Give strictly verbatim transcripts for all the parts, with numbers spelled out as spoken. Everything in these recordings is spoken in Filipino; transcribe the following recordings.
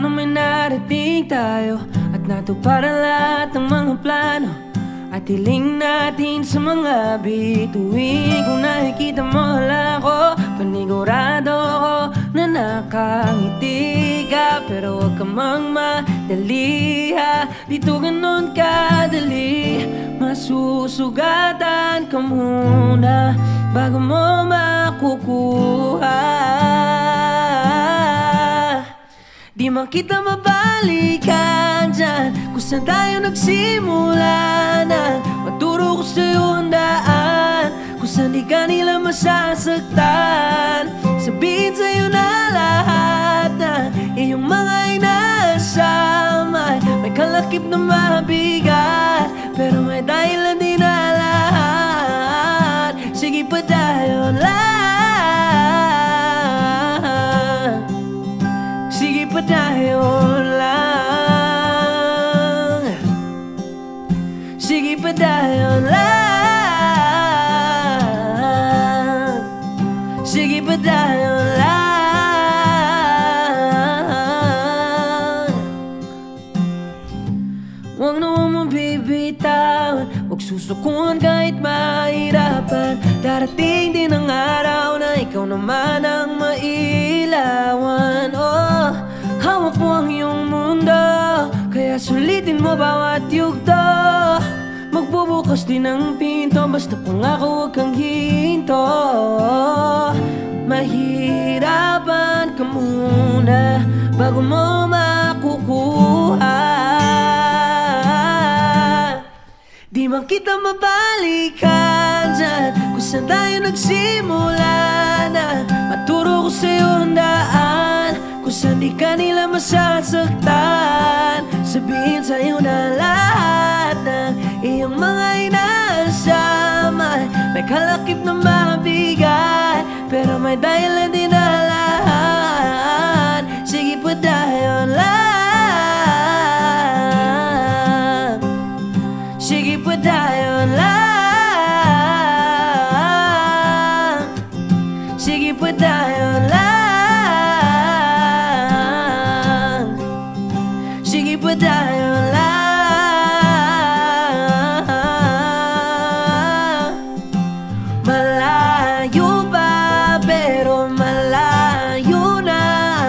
Paano may narating tayo at natupad ang lahat ng mga plano at hiling natin sa mga bituin. Kung nakikita mo lang ako, panigurado ako na nakangiti ka. Pero huwag ka mang madali ha, dito ganon kadali. Masusugatan ka muna bago mo makukuha. Di man kita mabalikan dyan kung saan tayo nagsimula na. Maturo ko sa'yo ang daan kung saan di ka nila masasaktan. Sabihin sa'yo na lahat na iyong mga inaasama may kalakip na mabigat, pero may dahilan din na lahat. Sige pa tayo lang, sige pa tayo lang, sige pa tayo lang, sige pa tayo lang. Huwag na huwag mong bibitawan, huwag susukuan kahit mahirapan. Darating din ang araw na ikaw naman ang mailawan. Oh, hawak mo ang iyong mundo, kaya sulitin mo bawat yugto. Magbubukas din ang pinto, basta pangako huwag kang hinto. Mahirapan ka muna bago mo makukuha. Di man kita mabalikan dyan kung saan tayo nagsimula na. Maturo ko sa'yo ang daan kung saan di ka nila masasaktan. Sabihin sa'yo na lahat ng iyong mga inaasama may kalakip na mabigat, pero may dahilan din na lahat. Sige pa tayo lang, sige pa tayo lang, sige pa tayo lang, sige pa tayo lang. Malayo pa pero malayo na,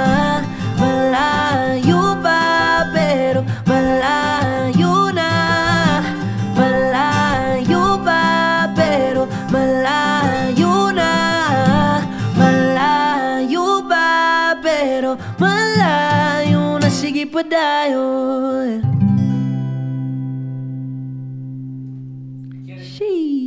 malayo pa pero malayo na, malayo pa pero malayo na, malayo pa pero malayo na. Sige pa tayo. Sheesh.